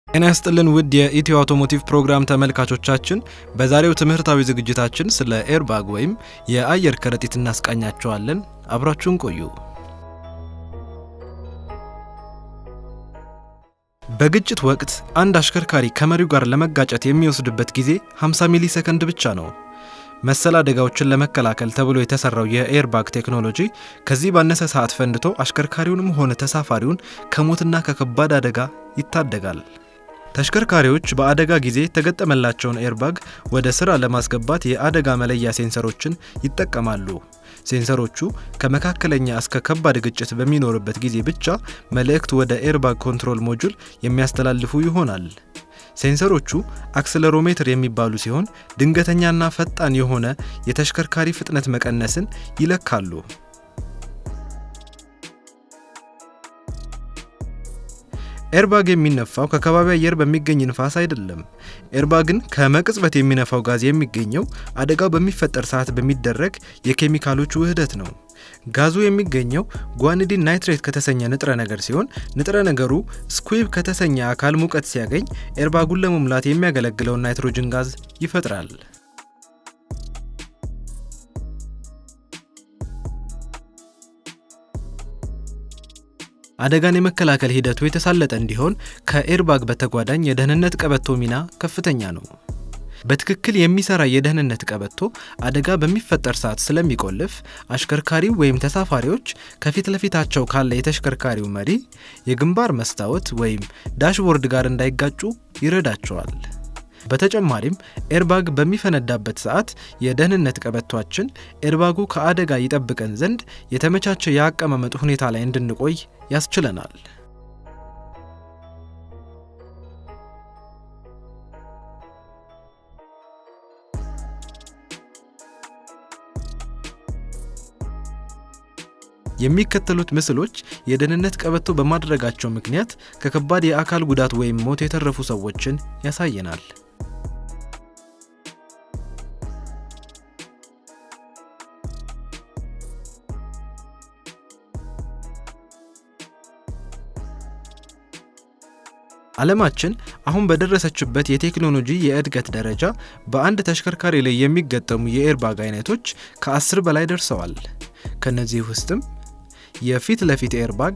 ጤና ይስጥልን ውድ የኢትዮ አውቶሞቲቭ ፕሮግራም ተመልካቾቻችን በዛሬው ትምህርታዊ ዝግጅታችን ስለ ኤርባግ ወይም የአየር ከረጢት እናስቃኛቸዋለን አብራችሁን ቆዩ በግጭት ወቅት አንድ አሽከርካሪ ከመሪው ጋር ለመጋጨት የሚወስድበት ጊዜ 50 ሚሊ ሰከንድ ብቻ ነው መሰል አደጋዎችን ለመከላከል ተብሎ የተሰራው የኤርባግ ቴክኖሎጂ ከዚህ ባነሰ ሰዓት ፈንድቶ አሽከርካሪውንም ሆነ ተሳፋሪውን ከሞትና ከከባድ አደጋ ይታደጋል ተሽከርካሪዎች በአደጋ ጊዜ ተገጠመላቸውን ኤርባግ ወደ ስራ ለማስገባት የአደጋ መለያ ሴንሰሮችን ይጠቀማሉ ሴንሰሮቹ ከመካከለኛ እስከ ከባድ ግጭት በሚኖርበት ጊዜ ብቻ መልእክት ወደ ኤርባግ ኮንትሮል ሞጁል የሚያስተላልፉ ይሆናል ሴንሰሮቹ አክሰለሮሜትር የሚባሉ ሲሆን ድንገተኛና ፈጣን የሆነ የተሽከርካሪ ፍጥነት መቀነስን ይለካሉ ኤርባግ የሚነፋው ከከባቢ አየር በሚገኝ ንፋስ አይደለም ኤርባግን ከመቅጽበት የሚነፋው ጋዝ የሚገኘው አደጋው በሚፈጠር ሰዓት በሚደረግ የኬሚካሎች ውህደት ነው ጋዙ የሚገኘው ጓኒዲን ናይትሬት ከተሰኘ ንጥረ ነገር ሲሆን ንጥረ ነገሩ ስኩዊብ ከተሰኘ አካል ሙቀት ሲያገኝ ኤርባጉን ለመሙላት የሚያገለግለው ናይትሮጅን ጋዝ ይፈጥራል አደጋን የመከላከል ሂደቱ የተሳለጠ እንዲሆን ከኤርባግ በተጓዳኝ የደህንነት ቀበቶ ሚና ከፍተኛ ነው በትክክል የሚሰራ የደህንነት ቀበቶ አደጋ በሚፈጠር ሰዓት ስለሚቆልፍ አሽከርካሪው ወይም ተሳፋሪዎች ከፊት ለፊታቸው ካለ የተሽከርካሪው መሪ የግንባር መስታወት ወይም ዳሽቦርድ ጋር እንዳይጋጩ ይረዳቸዋል በተጨማሪም ኤርባግ በሚፈነዳበት ሰዓት የደህንነት ቀበቶአችን ኤርባጉ ከአደጋ ይጠብቀን ዘንድ የተመቻቸ ያቀማመጥ ሁኔታ ላይ እንድንቆይ ያስችለናል የሚከተሉት ምስሎች የደህንነት ቀበቶ በማድረጋቸው ምክንያት ከከባድ የአካል ጉዳት ወይም ሞት የተረፉ ሰዎችን ያሳየናል ዓለማችን አሁን በደረሰችበት የቴክኖሎጂ የእድገት ደረጃ በአንድ ተሽከርካሪ ላይ የሚገጠሙ የኤርባግ አይነቶች ከ10 በላይ ደርሰዋል ከነዚህ ውስጥም የፊት ለፊት ኤርባግ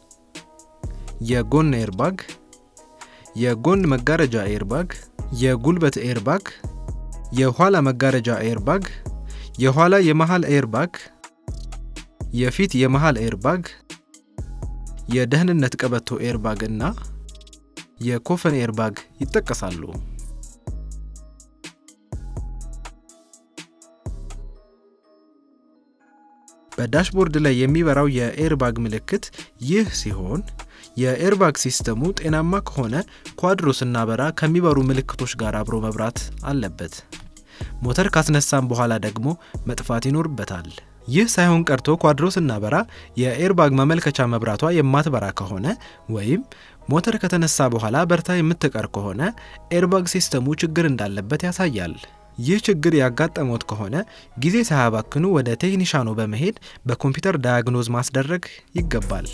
የጎን ኤርባግ የጎን መጋረጃ ኤርባግ የጉልበት ኤርባግ የኋላ መጋረጃ ኤርባግ የኋላ የመሃል ኤርባግ የፊት የመሃል ኤርባግ የደህንነት ቀበቶ ኤርባግ እና የኮፈን ኤርባግ ይጠቀሳሉ በዳሽቦርድ ላይ የሚበራው የኤርባግ ምልክት ይህ ሲሆን የኤርባግ ሲስተሙ ጤናማ ከሆነ ኳድሮ ስናበራ ከሚበሩ ምልክቶች ጋር አብሮ መብራት አለበት ሞተር ካስነሳን በኋላ ደግሞ መጥፋት ይኖርበታል ይህ ሳይሆን ቀርቶ ኳድሮ ስናበራ የኤርባግ ማመልከቻ መብራቷ የማትበራ ከሆነ ወይም ሞተር ከተነሳ በኋላ በርታ የምትቀር ከሆነ ኤርባግ ሲስተሙ ችግር እንዳለበት ያሳያል ይህ ችግር ያጋጠመው ከሆነ ጊዜ ሳያባክኑ ወደ ቴክኒሻኑ በመሄድ በኮምፒውተር ዳያግኖዝ ማስደረግ ይገባል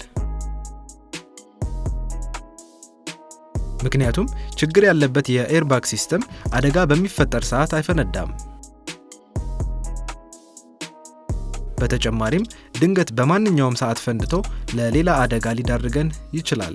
ምክንያቱም ችግር ያለበት የኤርባግ ሲስተም አደጋ በሚፈጠር ሰዓት አይፈነዳም በተጨማሪም ድንገት በማንኛውም ሰዓት ፈንድቶ ለሌላ አደጋ ሊዳርገን ይችላል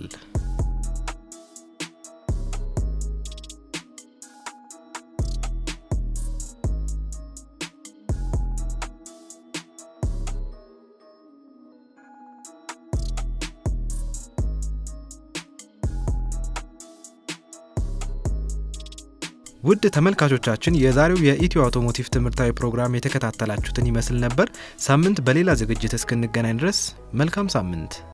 ውድ ተመልካቾቻችን የዛሬው የኢትዮ አውቶሞቲቭ ትምህርታዊ ፕሮግራም የተከታተላችሁትን ይመስል ነበር ሳምንት በሌላ ዝግጅት እስክንገናኝ ድረስ መልካም ሳምንት